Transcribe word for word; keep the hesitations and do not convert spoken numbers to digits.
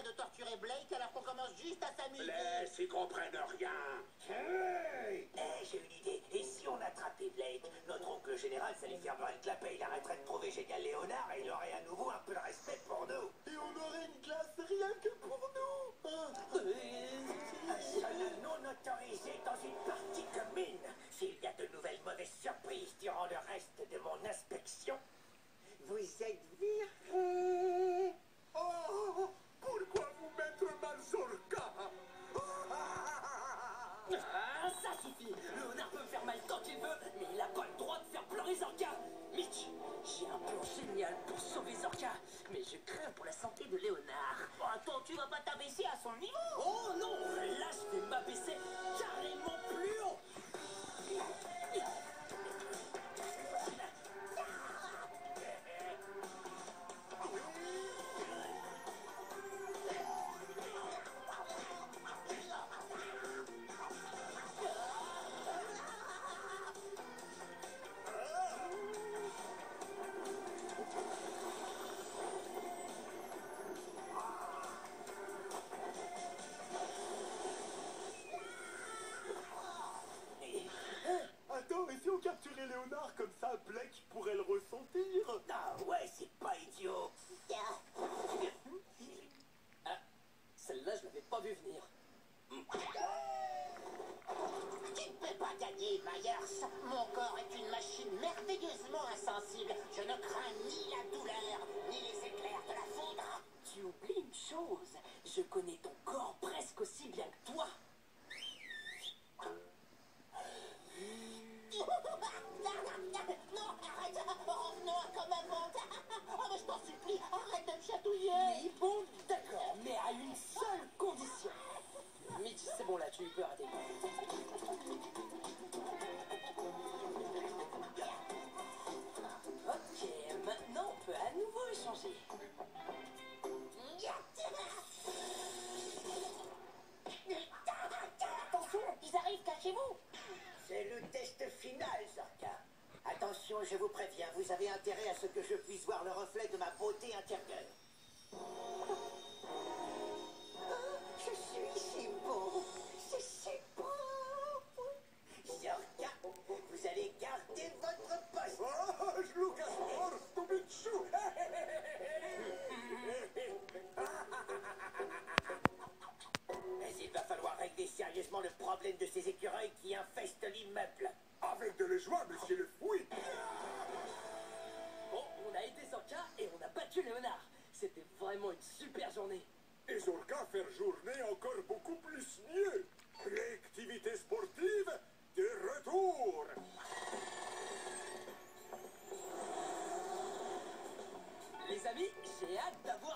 de torturer Blake alors qu'on commence juste à s'amuser? Laisse, ils comprennent rien. Hey, hey, j'ai une idée. Et si on attrapait Blake, notre oncle général, ça lui fermerait le clapet. Il arrêterait de trouver génial Léonard et il aurait à nouveau un peu de respect pour nous. Et on aurait une classe rien que pour nous. Un seul non autorisé dans une partie commune. S'il y a de nouvelles mauvaises surprises durant le reste de mon inspection, vous êtes viré. Oh, pourquoi vous mettre Mazorka? Ah, ça suffit. Léonard peut me faire mal quand il veut, mais il a pas le droit de faire pleurer Zorka. Mitch, j'ai un plan génial pour sauver Zorka, mais je crains pour la santé de Léonard. Bon, attends, tu vas pas t'abaisser à son niveau? Oh non, là je vais m'abaisser carrément plus haut. Attends, et si on capturait Léonard comme ça, Blake pourrait le ressentir? Ah ouais, c'est pas idiot. Ah, celle-là je l'avais pas vu venir. Tu ne peux pas gagner, Myers. Mon corps est une machine merveilleusement insensible. Je ne crains ni la douleur, ni les éclairs de la foudre. Tu oublies une chose, je connais ton corps presque aussi bien que toi. Non, arrête. Revenons à comme avant. Oh, mais je t'en supplie, arrête de me chatouiller. Oui, bon, d'accord, mais à une seule condition. Mitch, c'est bon là, tu peux arrêter. Ok, maintenant on peut à nouveau échanger. Attention, ils arrivent, cachez-vous. C'est le test final, Zorka. Attention, je vous préviens, vous avez intérêt à ce que je puisse voir le reflet de ma beauté intérieure. Je suis si beau, c'est si beau. Zorka, vous allez garder votre poste. Ah, je le cache fort, ton bichou. Mais il va falloir régler sérieusement le problème de ces écureuils qui infestent l'immeuble. Avec de la joie, monsieur le fouille. Bon, on a aidé Zorka et on a battu Léonard. C'était vraiment une super journée. Et Zorka faire journée encore beaucoup plus mieux. L'activité sportive de retour. Les amis, j'ai hâte d'avoir